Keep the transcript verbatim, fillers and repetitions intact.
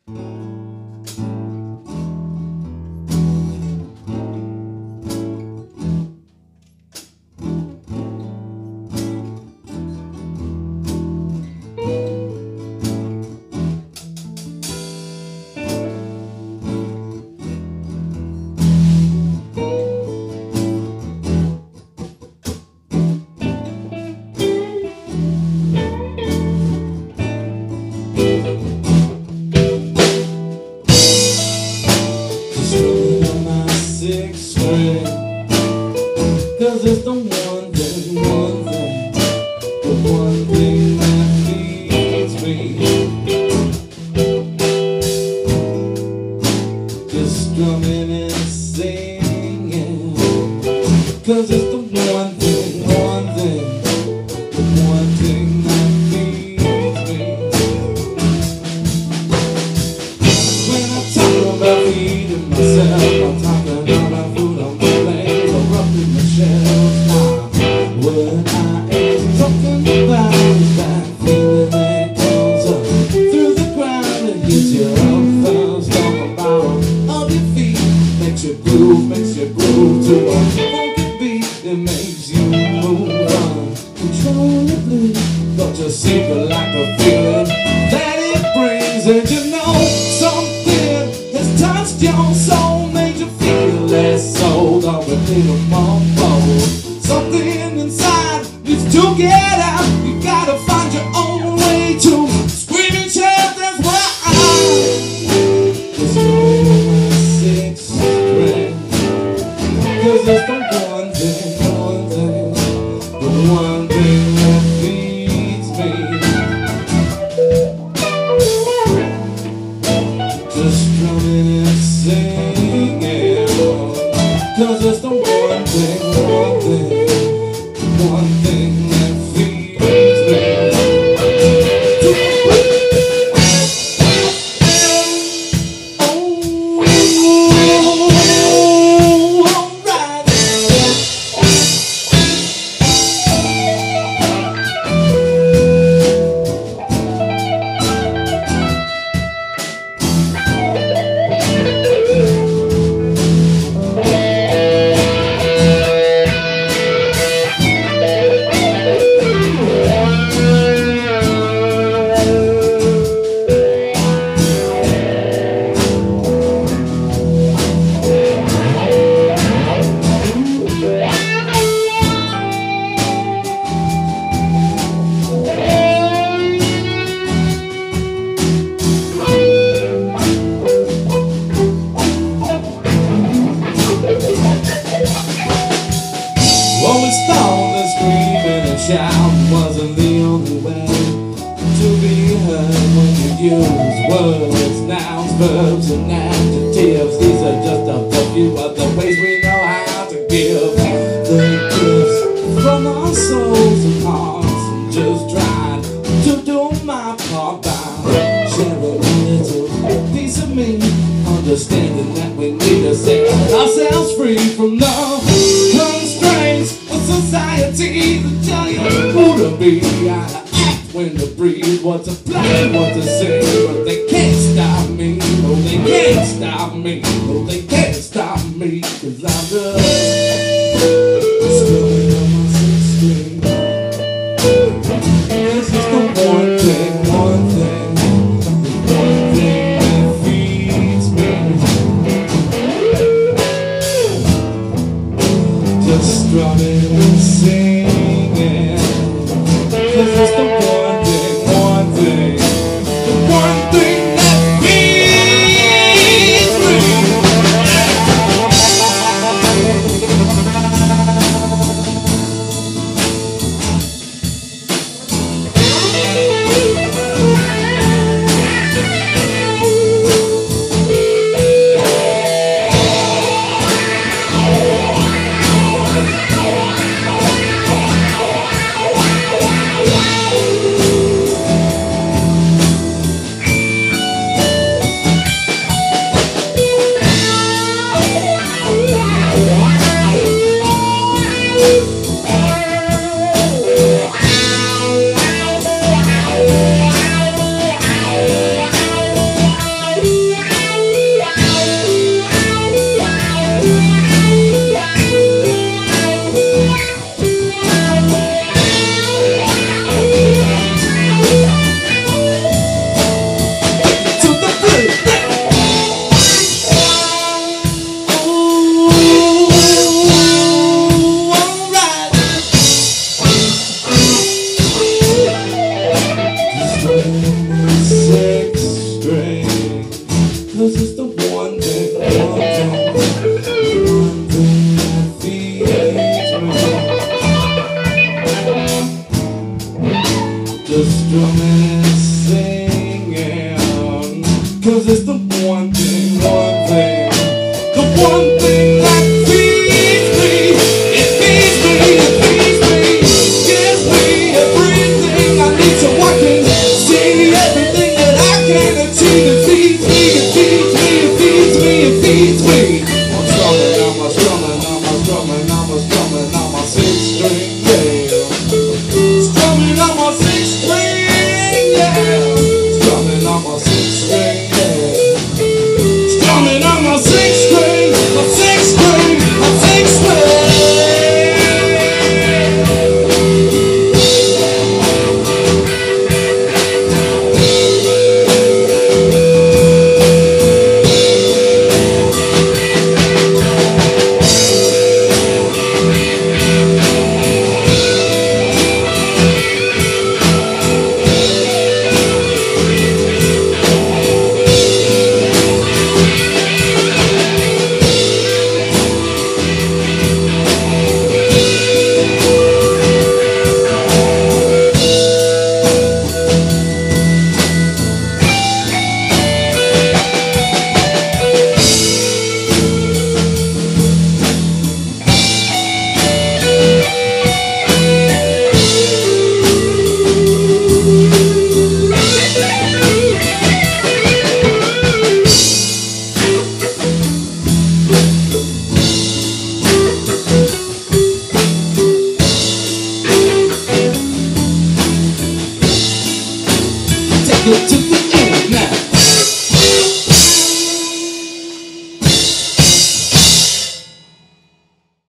Strumming on my six-string, 'cause it's the one thing, one thing, the one thing that feeds me. Just strumming and singing, 'cause it's the one thing, one thing, the one thing that feeds me. When I talk about feeding myself, I'm talking about food on my plate, or up in the shelves now. What I am talking about is that feeling that comes up through the ground and hits you up first on the bottom of your feet. Makes you groove, makes you groove to a funky beat that makes you move uncontrollably. But your secret like a feeling that it brings, and you know something has touched your soul, made you feel less sold on the little mumbo. Something inside needs to get out. You gotta find your own way to scream and shout. That's why I was strumming on my six-string, 'cause it's the one thing, one thing, the one thing that feeds me. Just strumming and singing, 'cause it's the one thing, one thing, one thing that feeds me. Rolling Stone and screaming and shouting wasn't the only way to be heard when you use words, nouns, verbs, and adjectives. These are just a few of the ways we know how to give the gifts from our souls and hearts. And just trying to do my part by sharing a little piece of me, understanding that we need to set ourselves free from the constraints of society that tell you who to be, how to act, when to breathe, what to play, what to sing. But they can't stop me, no they can't stop me, no they can't stop me, 'cause I'm just strumming on my six-string. This is the one thing, one thing, the one thing that feeds me. Just strumming and singing, 'cause it's the one thing, one thing, the one Cause it's the one thing, one thing, the one thing that feeds me. It feeds me, it feeds me, gives me everything I need so I can see everything that I can achieve. It feeds me, it feeds me, it feeds me, it feeds me. I'm strumming, I'm a strumming, I'm a strumming, I'm a strumming, I'm a six-string, yeah. Strumming on my six-string, yeah. Strumming on my six-string, yeah. Strumming on my six-string, my six-string, my six-string. To